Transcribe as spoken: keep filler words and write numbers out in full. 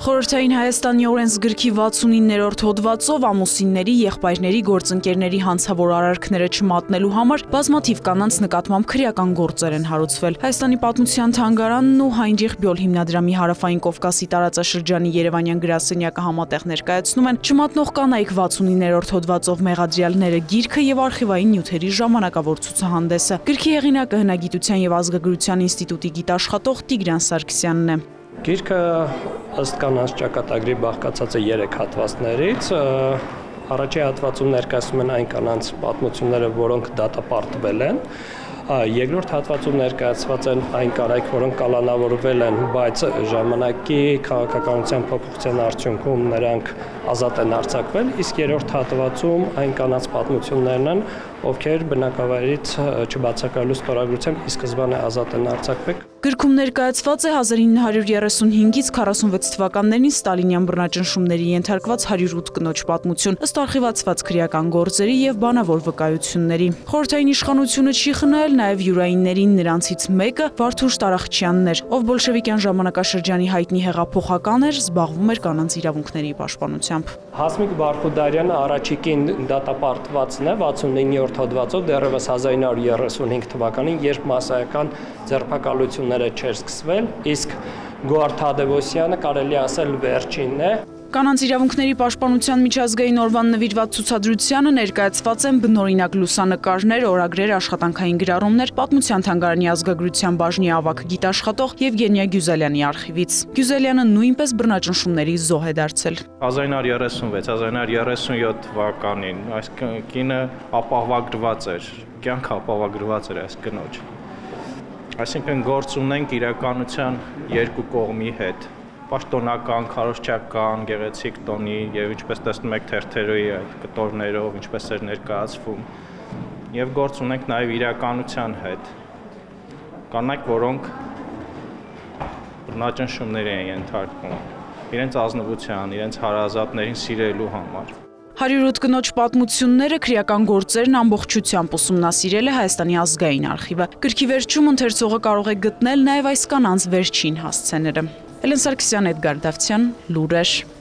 Խորհրդային Հայաստանի օրենսգրքի վաթսունիններորդ հոդվածով ամուսինների, եղբայրների, գործընկերների հանցավոր արարքները չմատնելու համար բազմաթիվ կանանց նկատմամբ քրեական գործեր են հարուցվել։ Հայաստանի պատմության թանգարանն ու Հայնրիխ Բյոլ հիմնադրամի Հարավային Կովկասի տարածաշրջանի Երևանյան գրասենյակը համատեղ ներկայացնում են «Չմատնող կանայք վաթսունիններորդ հոդվածով մեղադրյալները» գիրքը եւ արխիվային նյութերի ժամանակավոր ցուցահանդեսը։ Գրքի հեղինակը Հնագիտության եւ ազգագրության ինստիտուտի գիտաշխատող Տիգրան Սարգսյանն է։ Գիրքը ըստ կանանց ճակատագրի բաղկացած է երեք հատվածներից։ Առաջին հատվածում ներկայացնում են այն կանանց պատմությունները, որոնք դատապարտվել են։ Երկրորդ հատվածում ներկայացված են այն կանայք, որոնք կալանավորվել են, բայց ժամանակի քաղաքականության փոփոխության արդյունքում նրանք ազատ են արձակվել, իսկ երրորդ հատվածում այն կանանց պատմություններն են, ովքեր բնակավայրից չբացակայելու ստորագրությամբ ի սկզբանե ազատ են արձակվել։ Գրքում ներկայացված է հազար ինը հարյուր երեսունհինգից քառասունվեց թվականներին Ստալինյան բռնաճնշումների ենթարկված հարյուր ութ կնոջ պատմություն, ըստ արխիվացված քրեական գործերի եւ բանավոր վկայությունների։ Խորհրդային իշխանությունը չի խնայել նաեւ յուրայիններին, նրանցից մեկը Վարդուշ Տարախչյանն էր, ով բոլշևիկյան ժամանակաշրջանի հայտնի հեղափոխական էր, զբաղվում էր կանանց իրավունքների պաշտպանությամբ։ Հասմիկ Բարխուդարյանը առաջիկին դատապարտվածն է վաթսունիններորդ հոդվածով դեռևս հազար ինը հարյուր երեսունհինգ թվականին, երբ մասսայական ձերբակալությունները չէր սկսվել, իսկ Գոհար Թադևոսյանը կարելի ասել վերջինն է։ Կանանց իրավունքների պաշտպանության միջազգային օրվան նվիրված ցուցադրությանը ներկայացված են բնօրինակ լուսանկարներ, օրագրեր, աշխատանքային գրառումներ պատմության թանգարանի ազգագրության բաժնի ավագ գիտաշխատող Եվգենիա Գյուզելյանի արխիվից։ Գյուզելյանը նույնպես բռնաճնշումների զոհ է դարձել։ հազար ինը հարյուր երեսունվեց հազար ինը հարյուր երեսունյոթ թվականին այս կինը ապահովագրված էր, կյանքը ապահովագրված էր այս կնոջ։ Այսինքն գործ ունենք իրականության երկու կողմի հետ։ Պաշտոնական, քարոզչական, գեղեցիկ տոնի եւ ինչպես տեսնում եք թերթերի այդ կտորներով, ինչպես էր ներկայացվում, եւ գործ ունենք նաեւ իրականության հետ։ Կանայք, որոնք բռնաճնշումների են ենթարկվում, իրենց ազնվության, իրենց հարազատներին սիրելու համար։ հարյուր ութ կնոջ պատմությունները, քրեական գործերն ամբողջությամբ ուսումնասիրել է Հայաստանի ազգային արխիվը։ Գրքի վերջում ընթերցողը կարող է գտնել նաեւ այս կանանց վերջին հասցեները։ Էլեն Սարգսյան, Էդգար Դավթյան, Լուրեր։